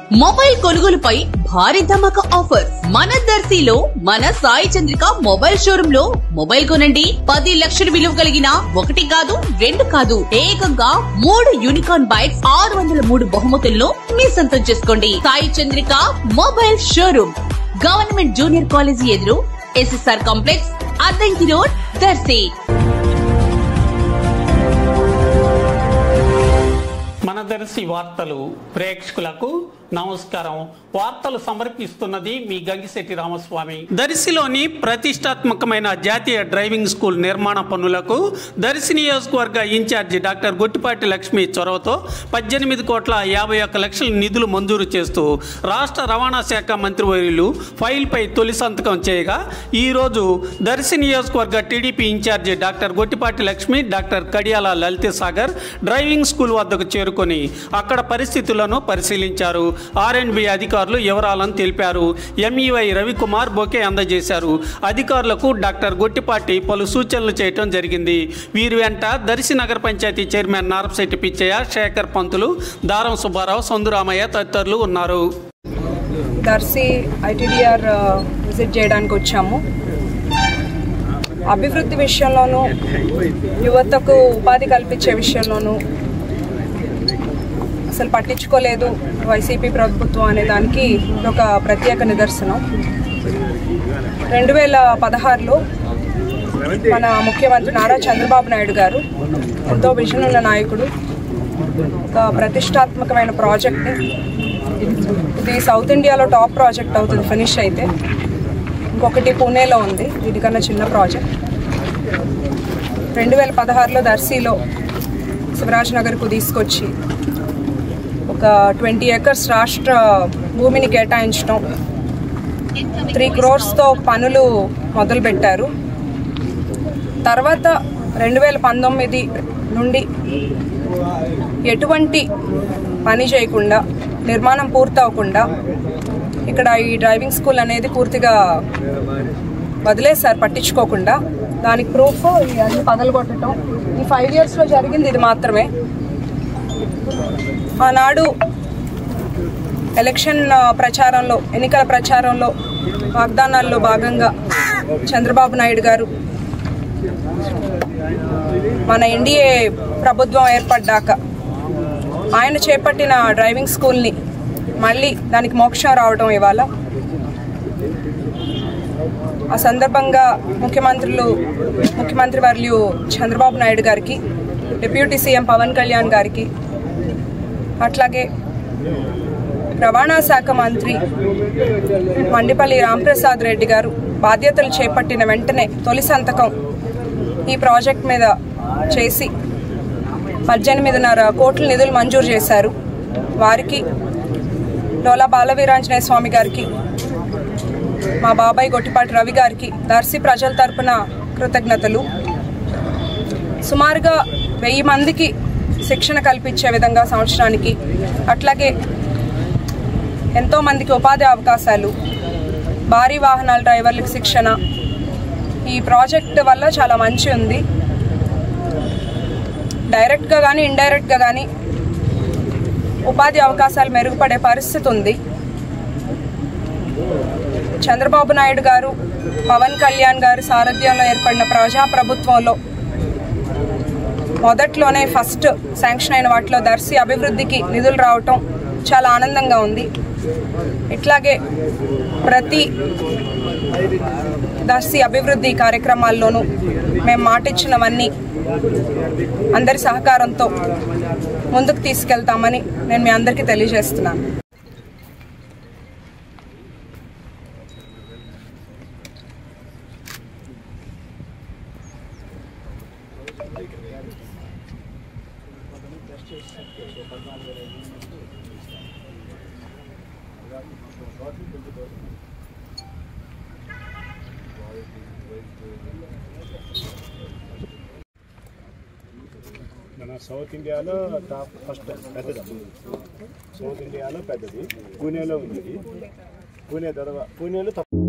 Mobile కొనుగోలుపై భారీ ధమాకా offer మన దర్శిలో మన సాయి చంద్రిక మొబైల్ షోరూమ్ లో మొబైల్ కొనండి 10 లక్షల విలువ కలిగిన ఒకటి కాదు రెండు కాదు ఏకంగా 3 యూనికార్న్ బైక్స్ 603 బహుమతులను మీ సొంతం చేసుకోండి. Sai Chandrika mobile showroom government junior college ఎదురు SSR complex Addanki road Darsi. మన దర్శి వార్తలు ప్రేక్షకులకు నమస్కారం. వార్తలు సమర్పిస్తున్నది మీ గంగిశెట్టి రామస్వామి. దర్శిలోని ప్రతిష్టాత్మకమైన జాతీయ డ్రైవింగ్ స్కూల్ నిర్మాణ పనులకు దర్శి నియోజకవర్గ ఇన్ఛార్జి డాక్టర్ గుట్టిపాటి లక్ష్మి చొరవతో 18,51,00,000 నిధులు మంజూరు చేస్తూ రాష్ట్ర రవాణా శాఖ మంత్రివర్యులు ఫైల్పై తొలి సంతకం చేయగా ఈరోజు దర్శి నియోజకవర్గ TDP incharge doctor Guttipati Lakshmi, doctor Kadiyala Lalitha Sagar driving school వద్దకు చేరుకొని అక్కడ పరిస్థితులను పరిశీలించారు. ఆర్ఎండ్బి అధికారులు వివరాలను తెలిపారు. ఎంఈవై రవికుమార్ బొకే అందజేశారు. అధికారులకు డాక్టర్ గుట్టిపాటి పలు సూచనలు చేయడం జరిగింది. వీరి వెంట దర్శి నగర పంచాయతీ చైర్మన్ నారపశెట్టి పిచ్చయ్య, శేఖర్ పంతులు, దారం సుబ్బారావు, సందురామయ్య తదితరులు ఉన్నారు. దర్శి ఐటీడీఆర్ విజిట్ చేయడానికి వచ్చాము. అభివృద్ధి విషయంలోనూ యువతకు ఉపాధి కల్పించే విషయంలోనూ అసలు పట్టించుకోలేదు వైసీపీ ప్రభుత్వం అనే దానికి ఒక ప్రత్యేక నిదర్శనం. 2016లో మన ముఖ్యమంత్రి నారా చంద్రబాబు నాయుడు గారు ఎంతో విజన్ ఉన్న నాయకుడు ఒక ప్రతిష్టాత్మకమైన ప్రాజెక్ట్ని, ఇది సౌత్ ఇండియాలో టాప్ ప్రాజెక్ట్ అవుతుంది ఫినిష్ అయితే, ఇంకొకటి పూణేలో ఉంది దీనికన్నా చిన్న ప్రాజెక్ట్. 2016లో దర్శిలో శివరాజ్ నగర్కు తీసుకొచ్చి ఒక 20 acres రాష్ట్ర భూమిని కేటాయించడం, 3 crores పనులు మొదలుపెట్టారు. తర్వాత 2019 నుండి ఎటువంటి పని చేయకుండా, నిర్మాణం పూర్తవకుండా ఇక్కడ ఈ డ్రైవింగ్ స్కూల్ అనేది పూర్తిగా వదిలేశారు పట్టించుకోకుండా. దానికి ప్రూఫ్ ఇవన్నీ పగలగొట్టడం. ఈ 5 yearsలో జరిగింది ఇది మాత్రమే. ఆనాడు ఎలక్షన్ ప్రచారంలో, ఎన్నికల ప్రచారంలో వాగ్దానాల్లో భాగంగా చంద్రబాబు నాయుడు గారు మన ఎన్డీఏ ప్రభుత్వం ఏర్పడ్డాక ఆయన చేపట్టిన డ్రైవింగ్ స్కూల్ని మళ్ళీ దానికి మోక్షం రావడం ఇవాళ. ఆ సందర్భంగా ముఖ్యమంత్రి వర్యులు చంద్రబాబు నాయుడు గారికి, డిప్యూటీ సీఎం పవన్ కళ్యాణ్ గారికి, అట్లాగే రవాణా శాఖ మంత్రి మండిపల్లి రాంప్రసాద్ రెడ్డి గారు బాధ్యతలు చేపట్టిన వెంటనే తొలి సంతకం ఈ ప్రాజెక్ట్ మీద చేసి 18.5 కోట్ల నిధులు మంజూరు చేశారు. వారికి, డోలా బాలవీరాంజనేయ స్వామి గారికి, మా బాబాయ్ గొట్టిపాటి రవి గారికి దర్శి ప్రజల తరపున కృతజ్ఞతలు. సుమారుగా 1000 మందికి శిక్షణ కల్పించే విధంగా సంవత్సరానికి, అట్లాగే ఎంతోమందికి ఉపాధి అవకాశాలు, భారీ వాహనాల డ్రైవర్లకు శిక్షణ, ఈ ప్రాజెక్ట్ వల్ల చాలా మంచి ఉంది. డైరెక్ట్గా కానీ ఇండైరెక్ట్గా కానీ ఉపాధి అవకాశాలు మెరుగుపడే పరిస్థితి ఉంది. చంద్రబాబు నాయుడు గారు, పవన్ కళ్యాణ్ గారు సారథ్యంలో ఏర్పడిన ప్రజాప్రభుత్వంలో మొదట్లోనే ఫస్ట్ శాంక్షన్ అయిన వాటిలో దర్శి అభివృద్ధికి నిధులు రావటం చాలా ఆనందంగా ఉంది. ఇట్లాగే ప్రతి దర్శి అభివృద్ధి కార్యక్రమాల్లోనూ మేము మాటిచ్చినవన్నీ అందరి సహకారంతో ముందుకు తీసుకెళ్తామని నేను మీ అందరికీ తెలియజేస్తున్నాను. మన సౌత్ ఇండియాలో టాప్ ఫస్ట్ పెద్దది, సౌత్ ఇండియాలో పెద్దది పూణేలో ఉంది. పూణేలో